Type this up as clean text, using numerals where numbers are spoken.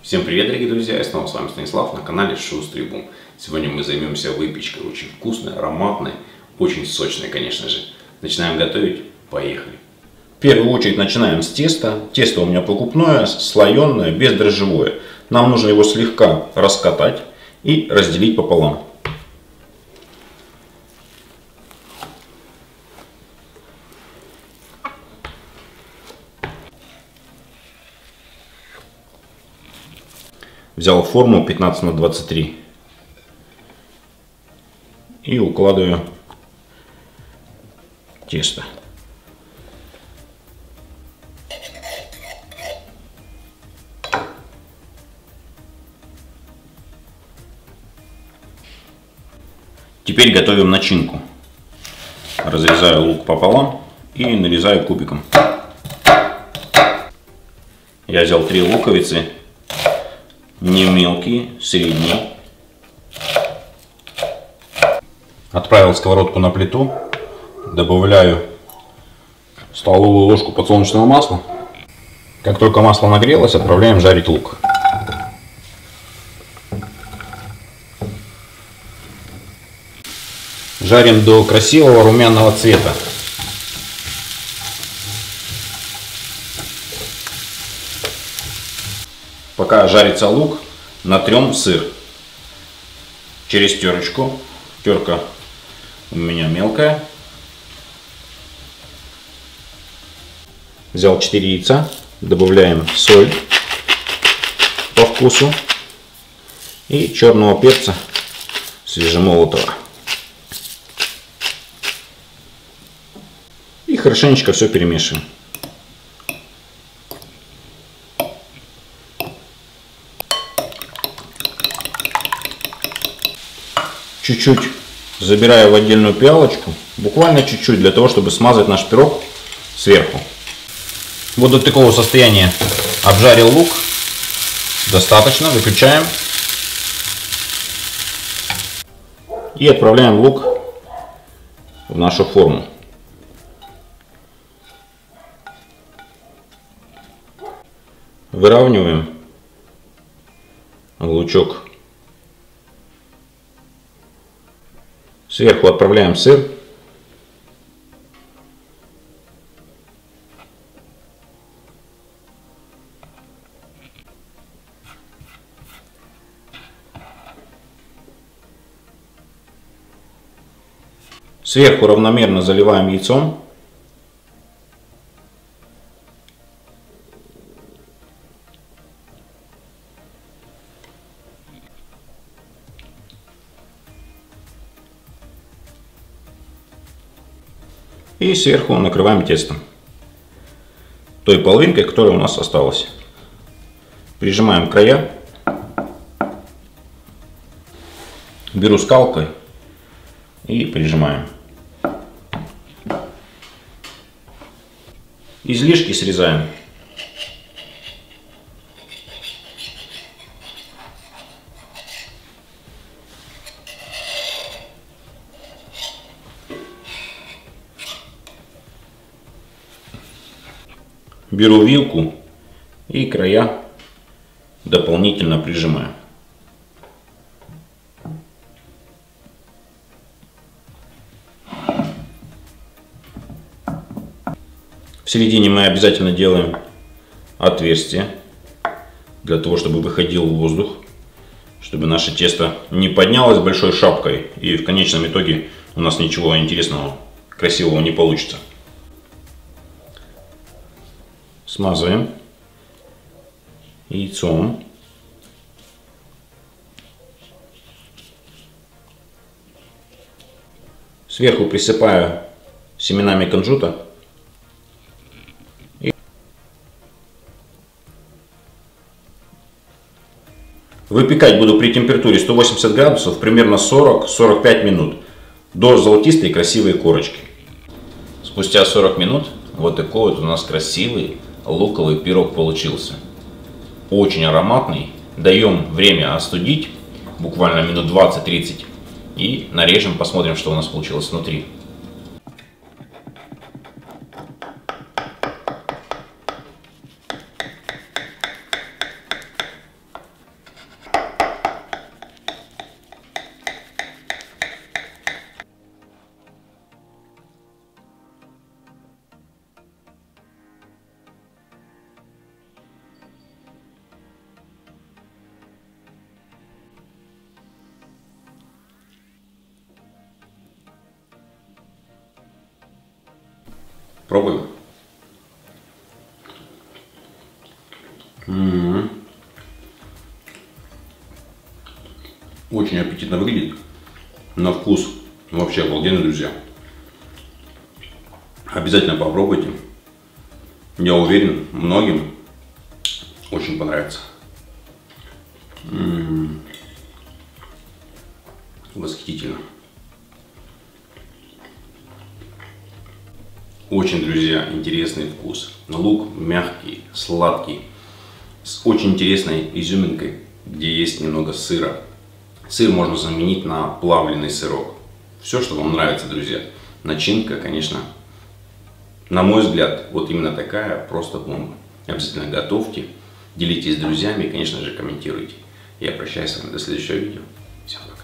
Всем привет, дорогие друзья! Я снова с вами Станислав на канале Шустрый Бум. Сегодня мы займемся выпечкой. Очень вкусной, ароматной, очень сочной, конечно же. Начинаем готовить. Поехали! В первую очередь начинаем с теста. Тесто у меня покупное, слоеное, бездрожжевое. Нам нужно его слегка раскатать и разделить пополам. Взял форму 15 на 23 и укладываю тесто. Теперь готовим начинку. Разрезаю лук пополам и нарезаю кубиком. Я взял 3 луковицы. Не мелкие, средние. Отправил сковородку на плиту. Добавляю столовую ложку подсолнечного масла. Как только масло нагрелось, отправляем жарить лук. Жарим до красивого румяного цвета. Пока жарится лук, натрем сыр через терочку. Терка у меня мелкая. Взял 4 яйца, добавляем соль по вкусу и черного перца свежемолотого. И хорошенечко все перемешиваем. Чуть-чуть забираю в отдельную пиалочку, буквально чуть-чуть, для того, чтобы смазать наш пирог сверху. Вот до такого состояния обжарил лук. Достаточно, выключаем. И отправляем лук в нашу форму. Выравниваем лучок. Сверху отправляем сыр. Сверху равномерно заливаем яйцом. И сверху накрываем тестом, той половинкой, которая у нас осталась. Прижимаем края. Беру скалкой и прижимаем. Излишки срезаем. Беру вилку и края дополнительно прижимаю. В середине мы обязательно делаем отверстие, для того, чтобы выходил воздух, чтобы наше тесто не поднялось большой шапкой и в конечном итоге у нас ничего интересного, красивого не получится. Смазываем яйцом. Сверху присыпаю семенами кунжута. Выпекать буду при температуре 180 градусов примерно 40-45 минут до золотистой и красивой корочки. Спустя 40 минут вот такой вот у нас красивый луковый пирог получился. Очень ароматный. Даем время остудить, буквально минут 20-30. И нарежем, посмотрим, что у нас получилось внутри. Пробуем. Очень аппетитно выглядит. На вкус вообще обалденный, друзья. Обязательно попробуйте. Я уверен, многим очень понравится. Восхитительно. Очень, друзья, интересный вкус. Лук мягкий, сладкий, с очень интересной изюминкой, где есть немного сыра. Сыр можно заменить на плавленый сырок. Все, что вам нравится, друзья. Начинка, конечно, на мой взгляд, вот именно такая, просто бомба. Обязательно готовьте, делитесь с друзьями и, конечно же, комментируйте. Я прощаюсь с вами до следующего видео. Всем пока.